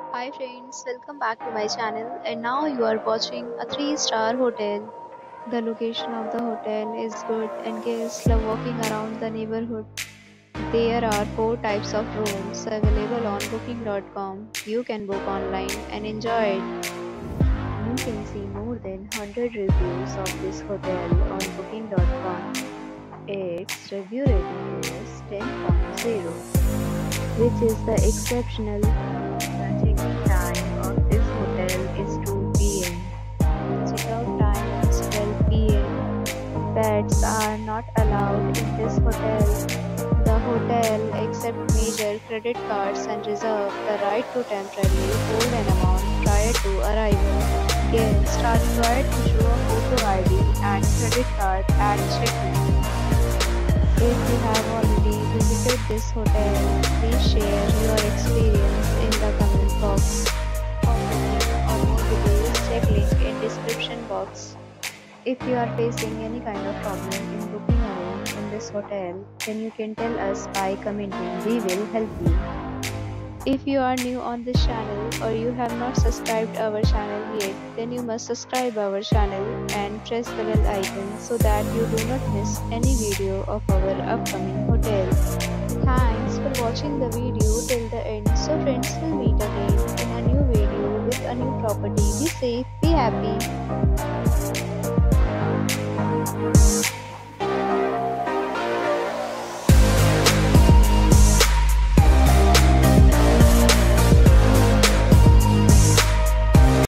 Hi friends, welcome back to my channel and now you are watching a 3-star hotel. The location of the hotel is good and guests love walking around the neighborhood. There are 4 types of rooms available on booking.com. You can book online and enjoy it. You can see more than 100 reviews of this hotel on booking.com. Its review rating is 10.0, which is the exceptional. The check-in time of this hotel is 2 p.m. Check-out time is 12 p.m. Pets are not allowed in this hotel. The hotel accepts major credit cards and reserves the right to temporarily hold an amount prior to arrival. Guests are required to show a photo ID and credit card at check-in. If you have already visited this hotel, please share your experience in the comment box. For booking or more details, check link in description box. If you are facing any kind of problem in booking a room in this hotel, then you can tell us by commenting. We will help you. If you are new on this channel or you have not subscribed our channel yet, then you must subscribe our channel and press the bell icon so that you do not miss any video of our upcoming hotel. Thanks for watching the video till the end. So friends, will meet again in a new video with a new property. Be safe, be happy.